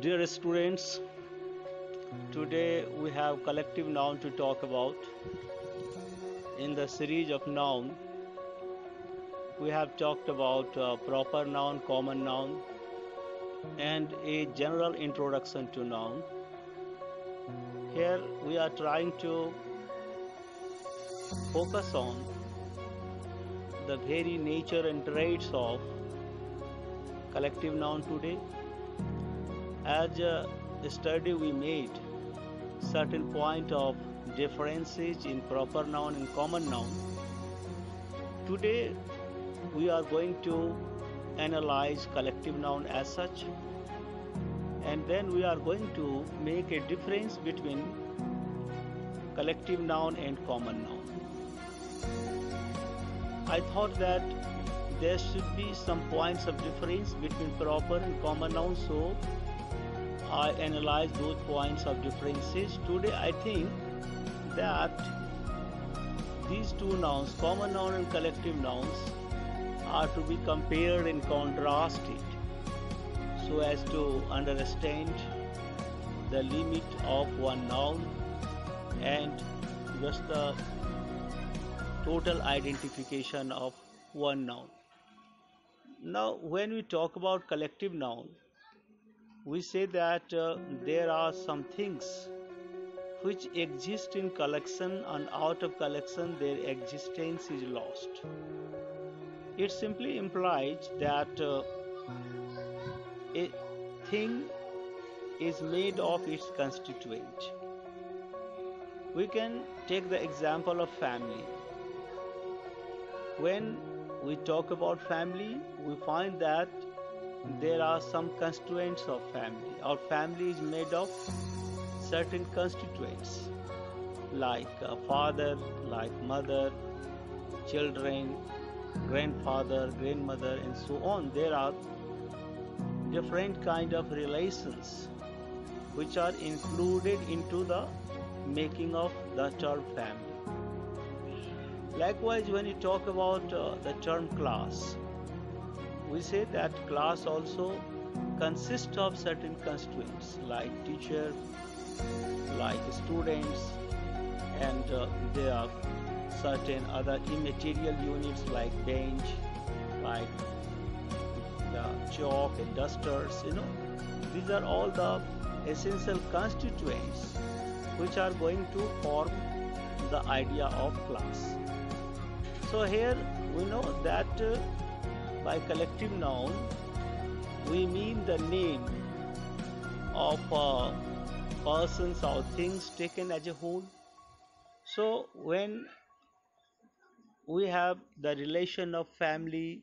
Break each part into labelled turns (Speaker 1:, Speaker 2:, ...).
Speaker 1: Dear students, today we have collective noun to talk about. In the series of noun, we have talked about proper noun, common noun, and a general introduction to noun. Here we are trying to focus on the very nature and traits of collective noun today. As a study we made certain point of differences in proper noun and common noun. Today we are going to analyze collective noun as such, and then we are going to make a difference between collective noun and common noun. I thought that there should be some points of difference between proper and common noun, so I analyze those points of differences. Today I think that these two nouns, common noun and collective nouns, are to be compared and contrasted so as to understand the limit of one noun and just the total identification of one noun. Now, when we talk about collective noun, we say that there are some things which exist in collection, and out of collection their existence is lost. It simply implies that a thing is made of its constituent. We can take the example of family. When we talk about family, we find that there are some constituents of family. Our family is made of certain constituents like father, like mother, children, grandfather, grandmother, and so on. There are different kind of relations which are included into the making of the term family. Likewise, when you talk about the term class, we say that class also consists of certain constituents like teacher, like students, and there are certain other immaterial units like bench, like the chalk and dusters. These are all the essential constituents which are going to form the idea of class. So here we know that by collective noun we mean the name of persons or things taken as a whole. So when we have the relation of family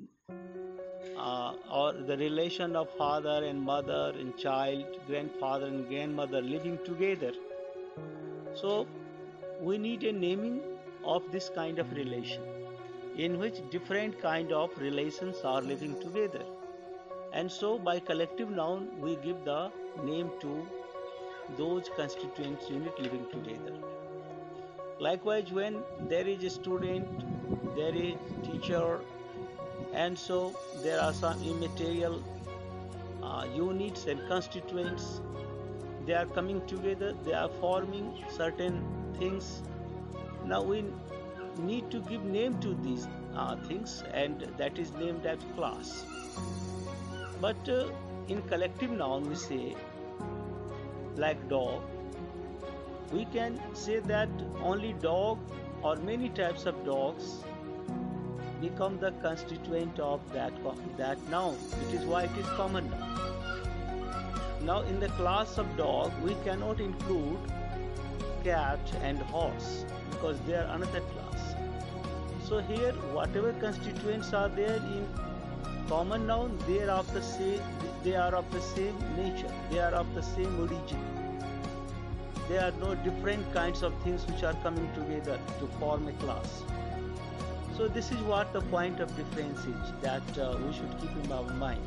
Speaker 1: or the relation of father and mother and child, grandfather and grandmother living together, so we need a naming of this kind of relation in which different kind of relations are living together, and so by collective noun we give the name to those constituent unit living together. Likewise, when there is a student, there is teacher, and so there are some immaterial units and constituents. They are coming together, they are forming certain things. Now we need to give name to these things, and that is named as class. But in collective noun we say, like dog, we can say that only dog or many types of dogs become the constituent of that noun. It is why it is common noun. Now in the class of dog we cannot include cat and horse because they are another class. So here whatever constituents are there in common noun, they are of the same nature, they are of the same origin. There are no different kinds of things which are coming together to form a class. So this is what the point of difference is that we should keep in our mind.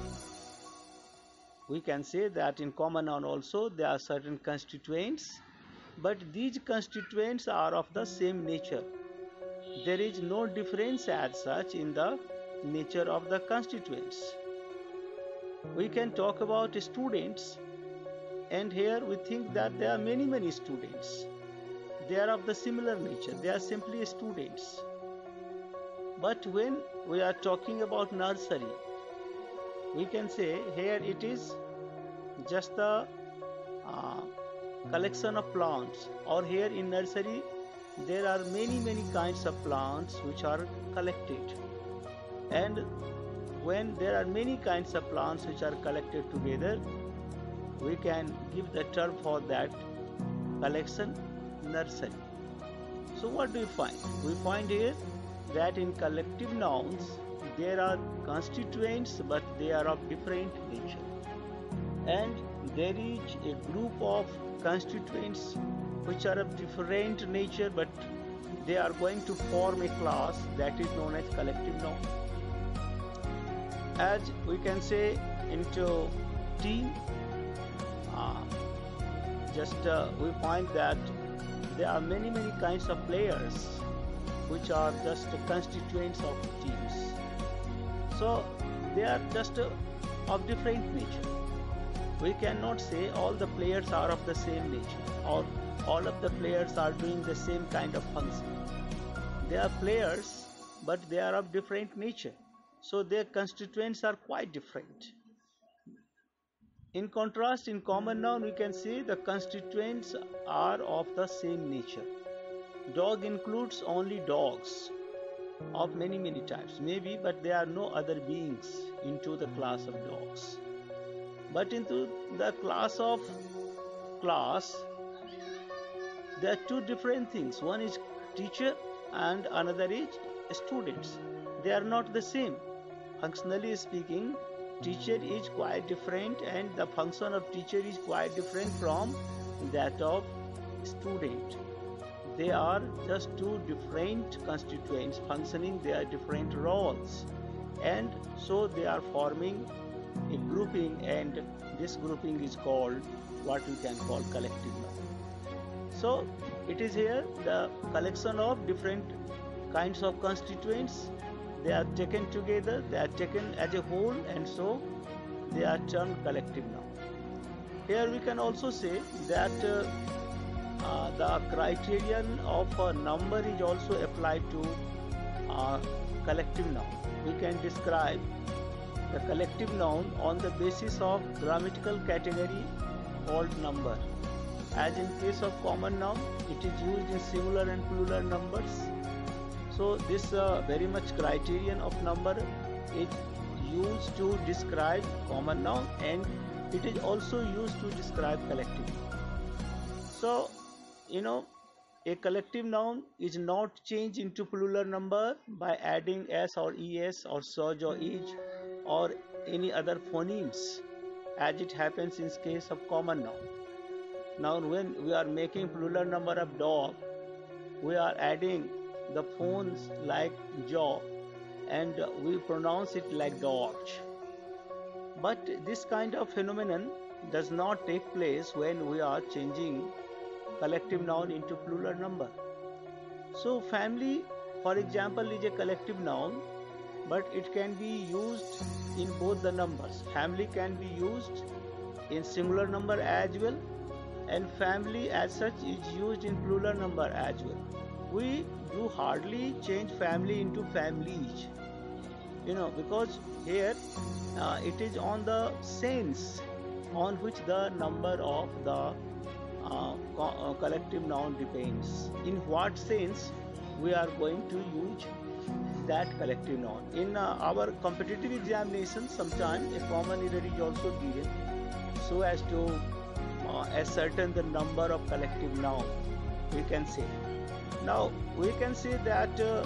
Speaker 1: We can say that in common noun also there are certain constituents, but these constituents are of the same nature. There is no difference as such in the nature of the constituents. We can talk about students, and here we think that there are many students. They are of the similar nature, they are simply students. But when we are talking about nursery, we can say here it is just the uh, collection of plants, or here in nursery there are many kinds of plants which are collected. And when there are many kinds of plants which are collected together, we can give the term for that collection nursery. So what do we find? We find here that in collective nouns there are constituents, but they are of different nature. And there is a group of constituents which are of different nature, but they are going to form a class that is known as collective noun. As we can say into team, uh, we find that there are many kinds of players which are just constituents of teams. So they are just of different nature. We cannot say all the players are of the same nature, or all of the players are doing the same kind of function. They are players, but they are of different nature, so their constituents are quite different. In contrast, in common noun, we can say the constituents are of the same nature. Dog includes only dogs of many types, maybe, but there are no other beings into the class of dogs. But into the class of class, there are two different things. One is teacher and another is students. They are not the same. Functionally speaking, teacher is quite different, and the function of teacher is quite different from that of student. They are just two different constituents functioning their different roles, and so they are forming a grouping, and this grouping is called what we can call collective noun. So it is here the collection of different kinds of constituents. They are taken together, they are taken as a whole, and so they are termed collective noun. Here we can also say that the criterion of a number is also applied to collective noun. We can describe the collective noun on the basis of grammatical category called number. As in case of common noun, it is used in singular and plural numbers. So this very much criterion of number is used to describe common noun, and it is also used to describe collective noun. So a collective noun is not changed into plural number by adding s or es or such or each or any other phonemes, as it happens in case of common noun. Now when we are making plural number of dog, we are adding the phones like jaw, and we pronounce it like dodge. But this kind of phenomenon does not take place when we are changing collective noun into plural number. So family, for example, is a collective noun, but it can be used in both the numbers. Family can be used in singular number as well, and family as such is used in plural number as well. We do hardly change family into families, because here it is on the sense on which the number of the collective noun depends. In what sense we are going to use that collective noun. In our competitive examination, sometimes a common error is also given so as to ascertain the number of collective noun, we can say. Now we can say that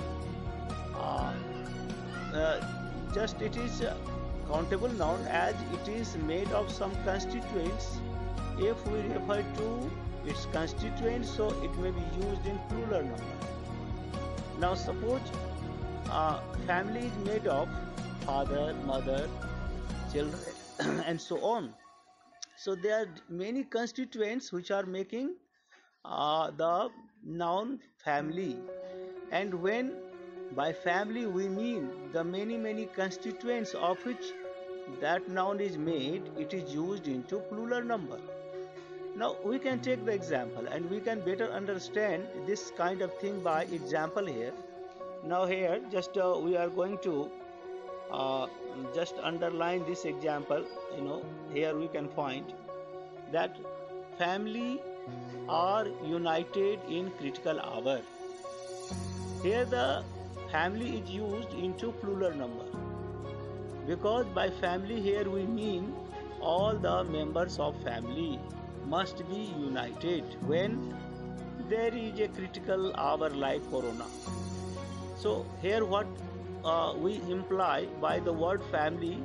Speaker 1: just it is countable noun as it is made of some constituents. If we refer to its constituents, so it may be used in plural number. Now suppose family is made of father, mother, children and so on. So there are many constituents which are making the noun family, and when by family we mean the many constituents of which that noun is made, it is used into plural number. Now we can take the example and we can better understand this kind of thing by example here. Now here just we are going to uh, just underline this example. Here we can find that family are united in critical hour. Here the family is used into plural number, because by family here we mean all the members of family must be united when there is a critical hour like corona. So here what we imply by the word family,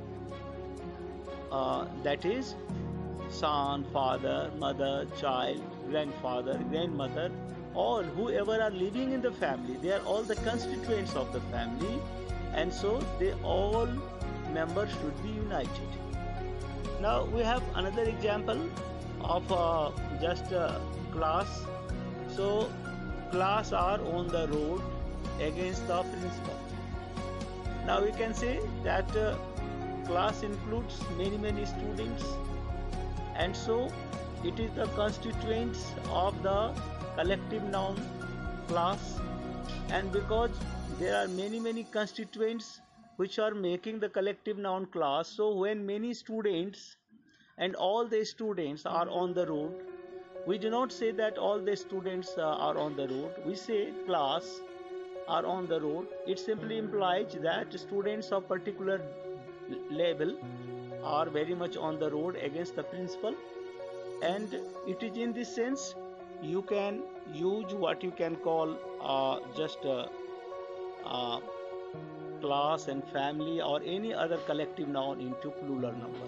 Speaker 1: that is son, father, mother, child, grandfather, grandmother, all whoever are living in the family, they are all the constituents of the family, and so they all members should be united. Now we have another example of just class. So class are on the road against the principal. Now we can say that class includes many students, and so it is the constituents of the collective noun class. And because there are many constituents which are making the collective noun class, so when many students and all the students are on the road, we do not say that all the students are on the road, we say class are on the road. It simply implies that students of particular level are very much on the road against the principal, and it is in this sense you can use what you can call just uh, class and family or any other collective noun into plural number.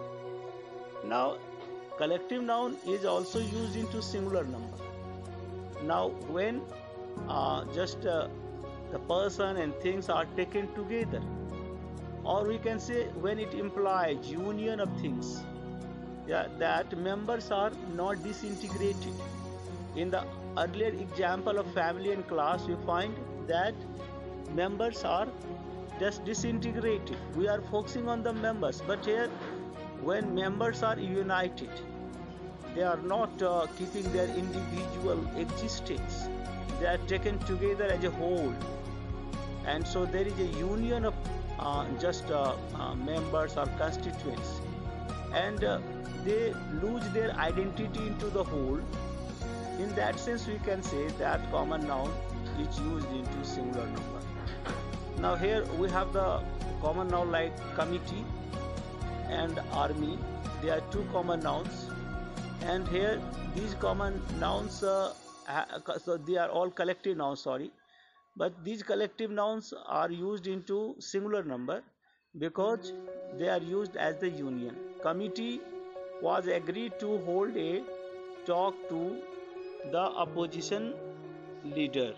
Speaker 1: Now collective noun is also used into singular number. Now when just the person and things are taken together, or we can say when it implies union of things, yeah, that members are not disintegrated. In the earlier example of family and class, we find that members are just disintegrated. We are focusing on the members, but here when members are united, they are not keeping their individual existence, they are taken together as a whole, and so there is a union of just members or constituents, and they lose their identity into the whole. In that sense we can say that common noun is used into singular number. Now here we have the common noun like committee and army. They are two common nouns, and here these common nouns so they are all collective nouns, sorry, but these collective nouns are used into singular number because they are used as the union. Committee was agreed to hold a talk to the opposition leader.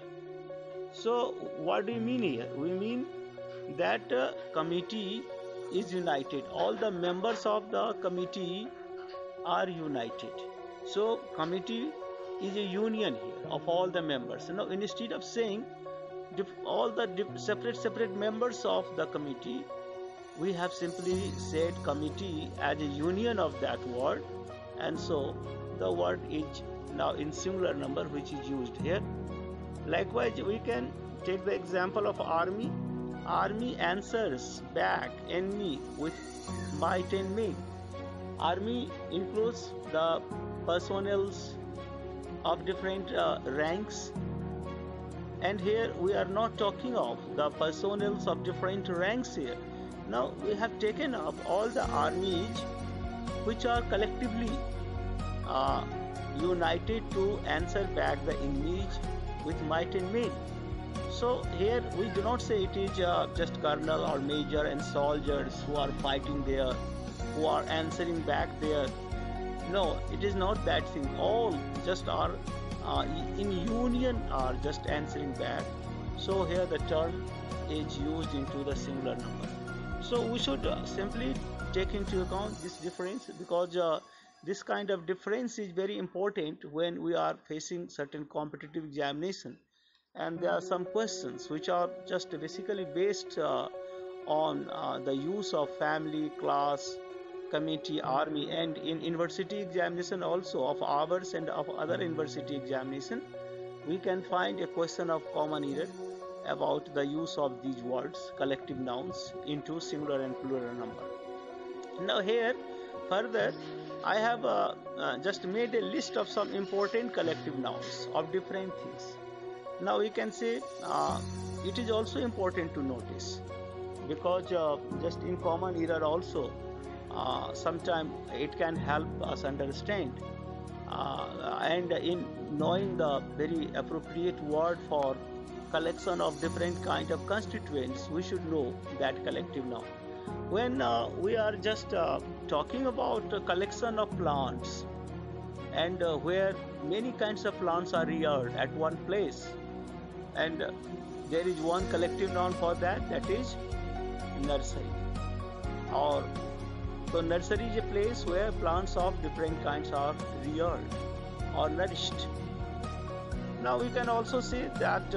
Speaker 1: So what do we mean here? We mean that committee is united, all the members of the committee are united. So committee is a union here of all the members. Now instead of saying all the separate members of the committee, we have simply said committee as a union of that word, and so the word is now in singular number which is used here. Likewise we can take the example of army. Army answers back enemy with might and main. Army includes the personnels of different ranks, and here we are not talking of the personnels of different ranks here. Now we have taken up all the armies which are collectively united to answer back the enemies with might and main. So here we do not say it is just colonel or major and soldiers who are fighting there, who are answering back there. No, it is not that thing. All just are in union are just answering back. So here the term is used into the singular number. So we should simply take into account this difference, because this kind of difference is very important when we are facing certain competitive examination, and there are some questions which are just basically based on the use of family, class, committee, army, and in university examination also of ours and of other university examination, we can find a question of common error about the use of these words, collective nouns, into singular and plural number. Now here, further, I have just made a list of some important collective nouns of different things. Now we can say it is also important to notice, because just in common error also, sometimes it can help us understand, and in knowing the very appropriate word for collection of different kind of constituents, we should know that collective noun. When we are just talking about a collection of plants, and where many kinds of plants are reared at one place, and there is one collective noun for that, that is nursery. Or so nursery is a place where plants of different kinds are reared or nourished. Now we can also say that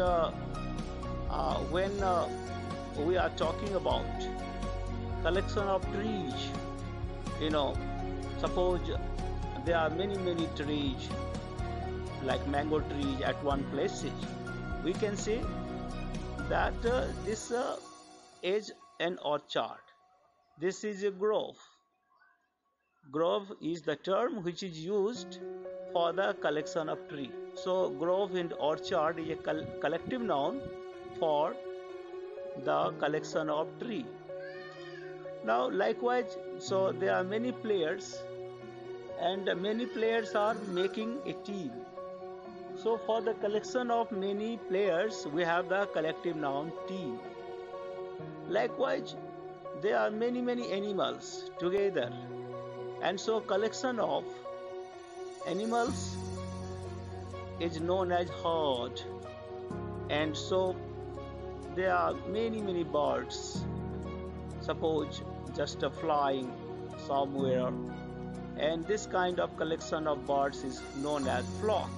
Speaker 1: when we are talking about collection of trees, suppose there are many trees like mango trees at one place, we can say that this is an orchard. This is a grove. Grove is the term which is used for the collection of tree. So grove and orchard is a collective noun for the collection of tree. Now likewise, so there are many players, and many players are making a team. So for the collection of many players, we have the collective noun team. Likewise, there are many animals together, and so collection of animals is known as herd. And so there are many birds, suppose just flying somewhere, and this kind of collection of birds is known as flock.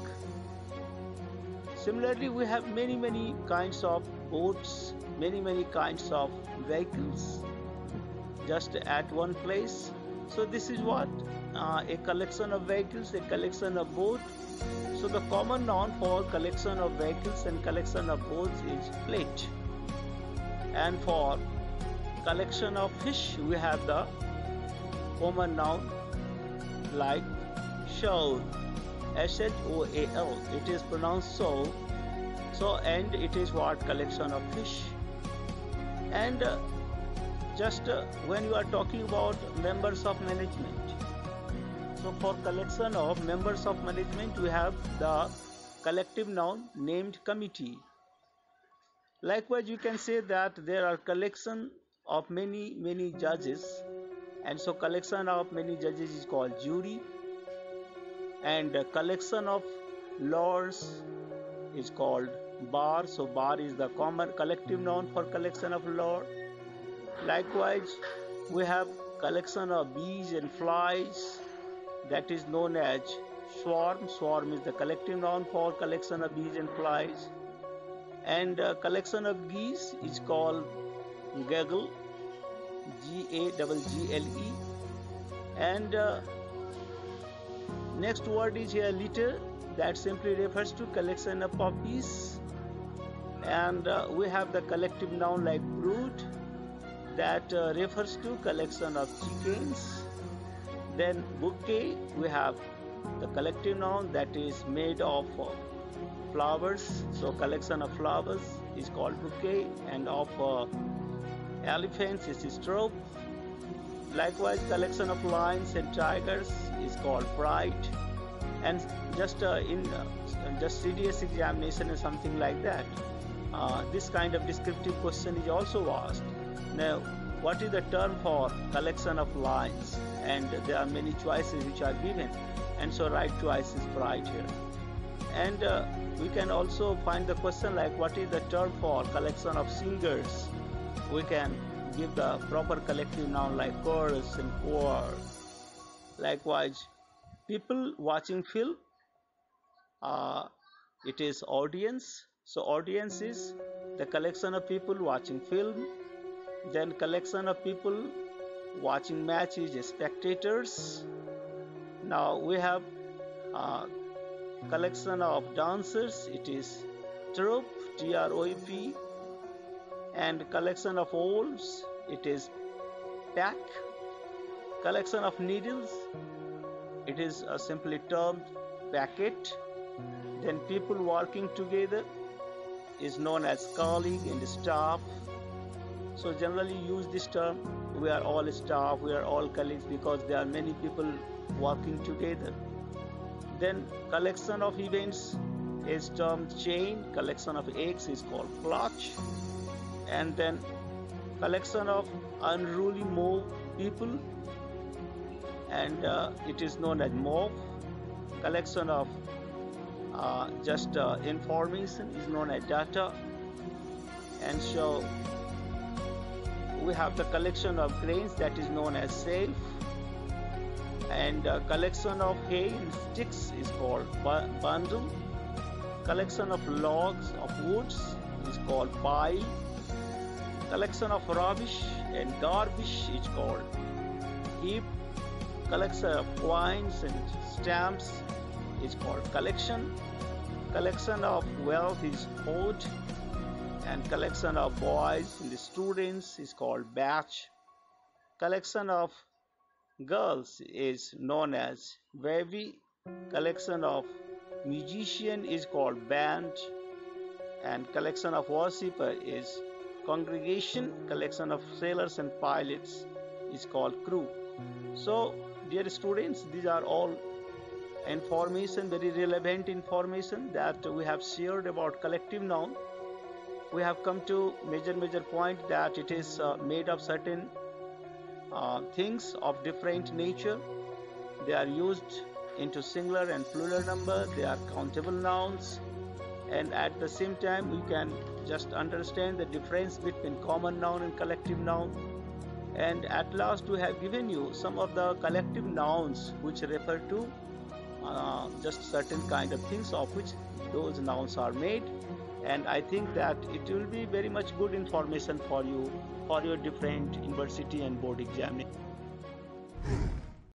Speaker 1: Similarly, we have many kinds of boats, many kinds of vehicles just at one place. So this is what a collection of vehicles, a collection of boat. So the common noun for collection of vehicles and collection of boats is fleet. And for collection of fish, we have the common noun like shoal, shoal. It is pronounced so. So, and it is what collection of fish. And just when you are talking about members of management, so for collection of members of management, we have the collective noun named committee. Likewise, you can say that there are collection of many judges, and so collection of many judges is called jury, and collection of lawyers is called bar. So bar is the common collective noun for collection of law. Likewise, we have collection of bees and flies, that is known as swarm. Swarm is the collective noun for collection of bees and flies. And collection of geese is called gaggle, Gaggle. And next word is here litter, that simply refers to collection of puppies. And we have the collective noun like brood, that refers to collection of chickens. Then bouquet, we have the collective noun that is made of flowers. So collection of flowers is called bouquet, and of elephants is stroke. Likewise, collection of lions and tigers is called pride. And just in just CDS examination or something like that, this kind of descriptive question is also asked. Now, what is the term for collection of lions? And there are many choices which are given, and so right choice is pride here. And we can also find the question like, what is the term for collection of singers? We can give the proper collective noun like chorus and choir. Likewise, people watching film, it is audience. So audience is the collection of people watching film. Then collection of people watching match is spectators. Now we have a collection of dancers, it is troop, TROP, and collection of owls, it is pack. Collection of needles, it is simply termed packet. Then people working together is known as colleague and staff. So generally use this term, we are all staff, we are all colleagues, because there are many people working together. Then collection of events is termed chain, collection of eggs is called clutch, and then collection of unruly mob people, and it is known as mob. Collection of just information is known as data. And so we have the collection of grains, that is known as self, and collection of hay and sticks is called bundle. Collection of logs of woods is called pile. Collection of rubbish and garbage is called heap. Collection of coins and stamps is called collection. Collection of wealth is hoard, and collection of boys and students is called batch. Collection of girls is known as wavy. Collection of musician is called band, and collection of worshipper is congregation. Collection of sailors and pilots is called crew. So dear students, these are all information, very relevant information that we have shared about collective noun. We have come to major point that it is made of certain things of different nature. They are used into singular and plural number. They are countable nouns, and at the same time we can just understand the difference between common noun and collective noun. And at last we have given you some of the collective nouns which refer to just certain kind of things of which those nouns are made. And I think that it will be very much good information for you for your different university and board examination.